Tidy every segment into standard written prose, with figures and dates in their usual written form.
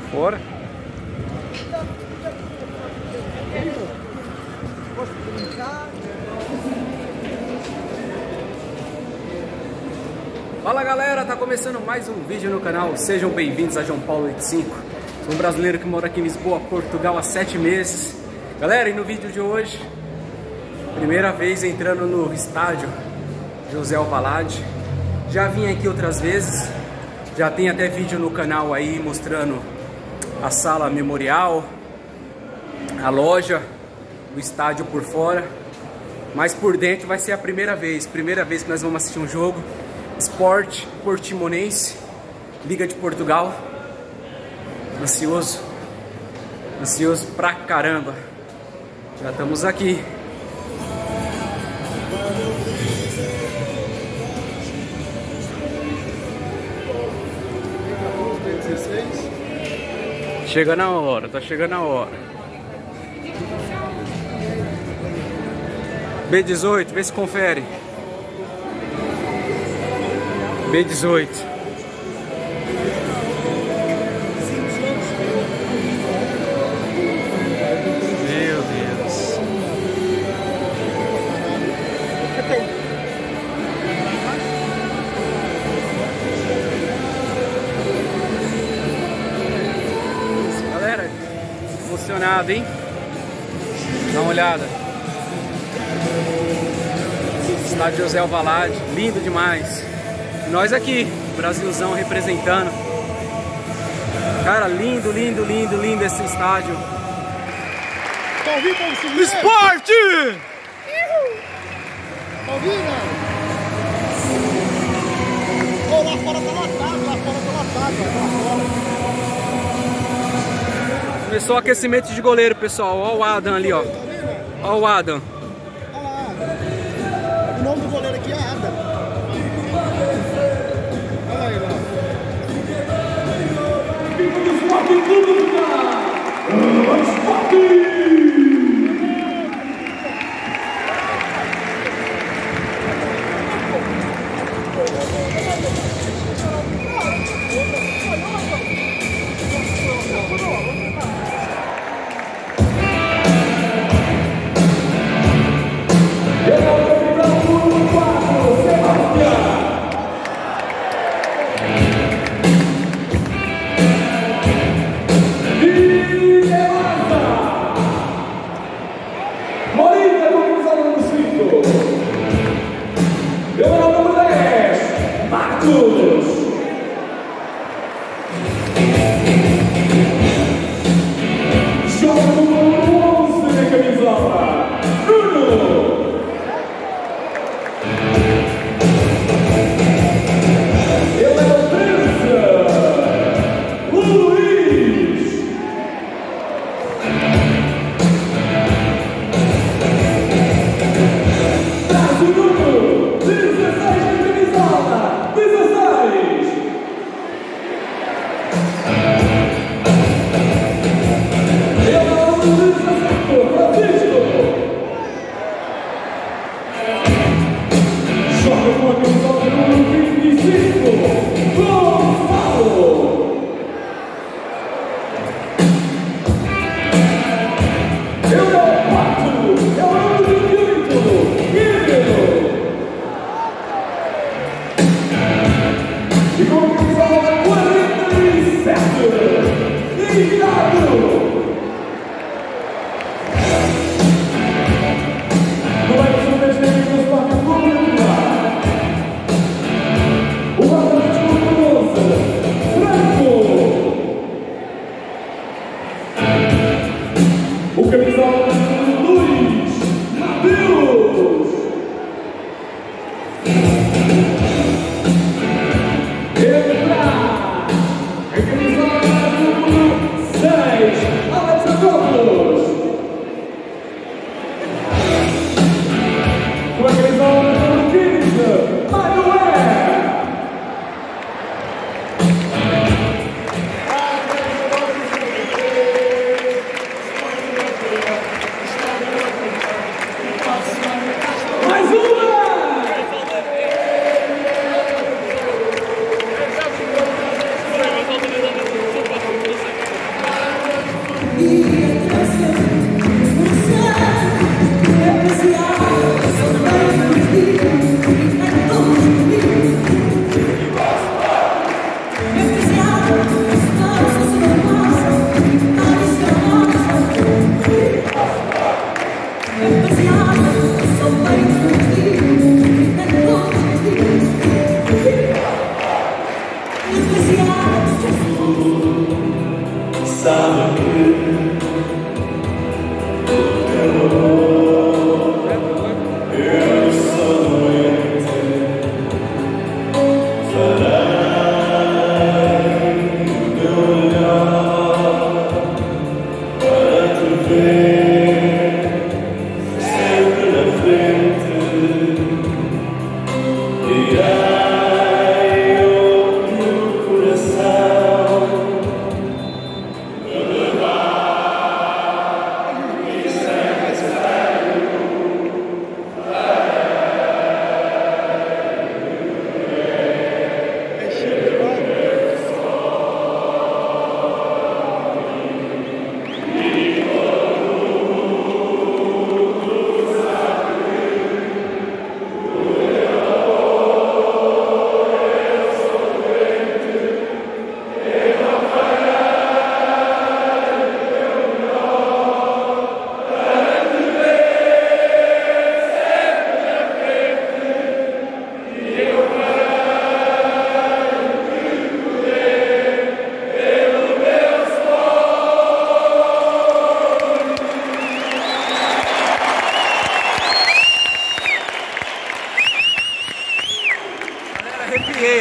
fora. Fala galera, tá começando mais um vídeo no canal. Sejam bem-vindos a João Paulo 85. Sou um brasileiro que mora aqui em Lisboa, Portugal há 7 meses. Galera, e no vídeo de hoje, primeira vez entrando no estádio José Alvalade. Já vim aqui outras vezes, já tem até vídeo no canal aí mostrando a sala memorial, a loja, o estádio por fora. Mas por dentro vai ser a primeira vez que nós vamos assistir um jogo. Sport Portimonense, Liga de Portugal. Ansioso pra caramba. Já estamos aqui. Chega na hora, tá chegando a hora. B18, vê se confere. B18. Meu Deus. Galera, emocionado, hein? Dá uma olhada. Estádio José Alvalade, lindo demais. Nós aqui, Brasilzão representando. Cara, lindo, lindo, lindo, lindo esse estádio. Tá ouvindo como se Esporte! Tá ouvindo? Oh, lá fora tá lotado, lá fora. Começou o aquecimento de goleiro, pessoal. Olha o Adam ali, ó. Olha o Adam. Olha lá. O nome do goleiro aqui é Adam. Olha aí, lá.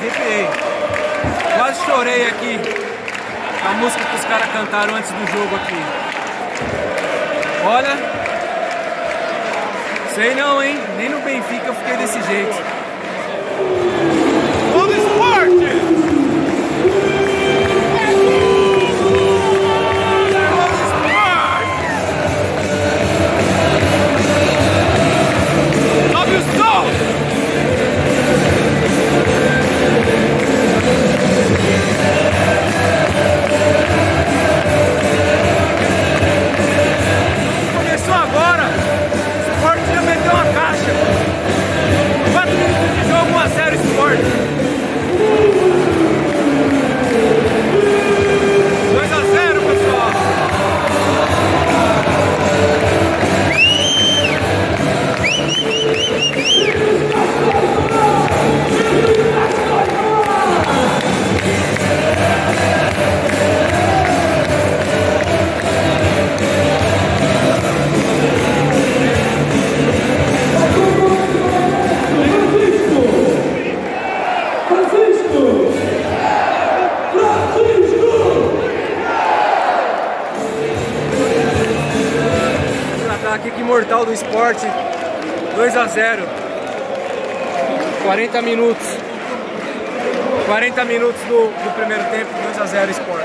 arrepiei. Quase chorei aqui. A música que os caras cantaram antes do jogo aqui. Olha. Sei não, hein? Nem no Benfica eu fiquei desse jeito. Vamos esporte! Começou agora, o Sport já meteu uma caixa. 4 minutos de jogo, 1 a 0 Sport. 2 a 0, pessoal. Ataque mortal do Sport, 2 a 0. 40 minutos. 40 minutos do primeiro tempo, 2 a 0 Sport.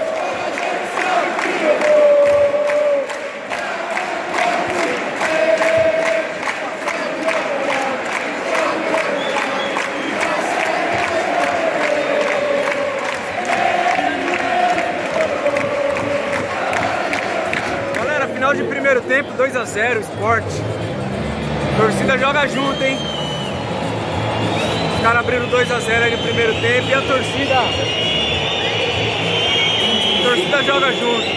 Final de primeiro tempo, 2 a 0 Sport. A torcida joga junto, hein? Os caras abriram 2 a 0 aí no primeiro tempo e a torcida joga junto.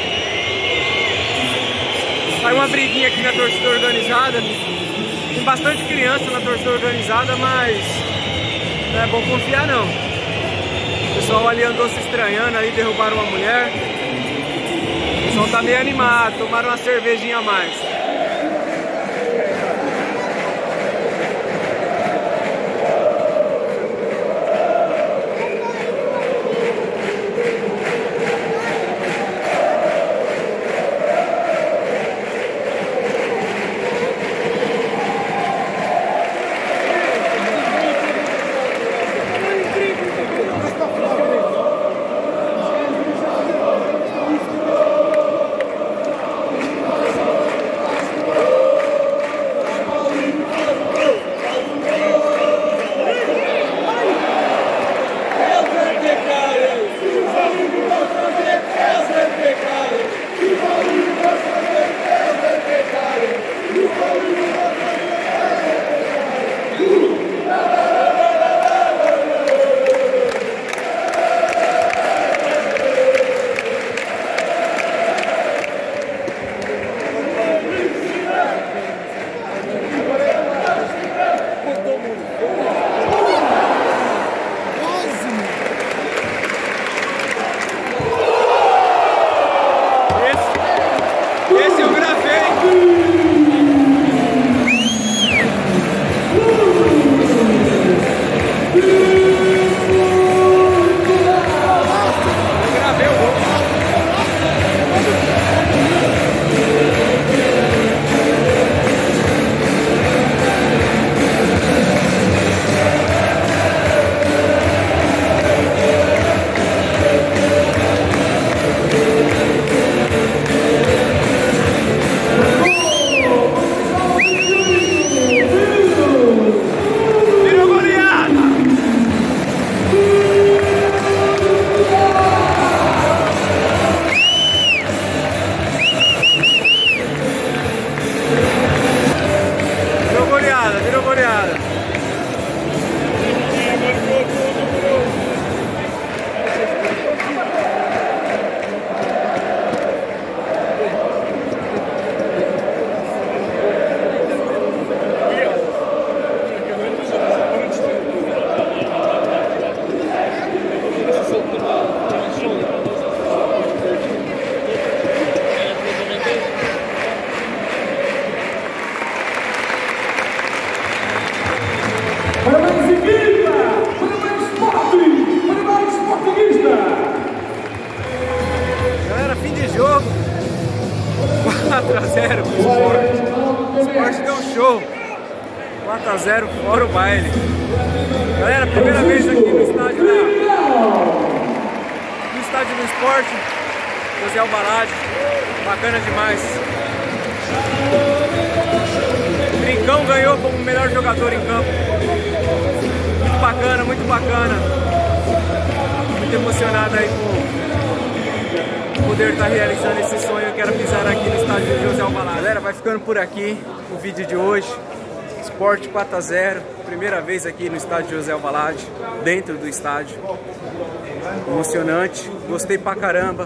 Sai uma briguinha aqui na torcida organizada. Tem bastante criança na torcida organizada, mas não é bom confiar não. O pessoal ali andou se estranhando, ali derrubaram uma mulher. O pessoal tá meio animado, tomaram uma cervejinha a mais. 0 pro Sport. O Sport deu um show. 4 a 0 fora o baile. Galera, primeira vez aqui no estádio do Sport, José Alvalade. Bacana demais. O Brincão ganhou como o melhor jogador em campo. Muito bacana, muito bacana. Muito emocionado aí por poder estar realizando esse sonho. Que era pisar aqui no estádio de José Alvalade. Galera, vai ficando por aqui o vídeo de hoje. Sport 4 a 0, primeira vez aqui no estádio José Alvalade, dentro do estádio. Emocionante, gostei pra caramba.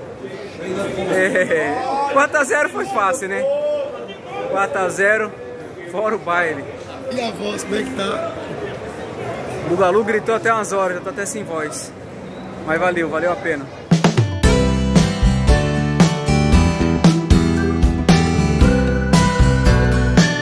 4 a 0 foi fácil, né? 4 a 0, fora o baile. E a voz, como é que tá? O Bugalu gritou até umas horas, já tô até sem voz. Mas valeu a pena.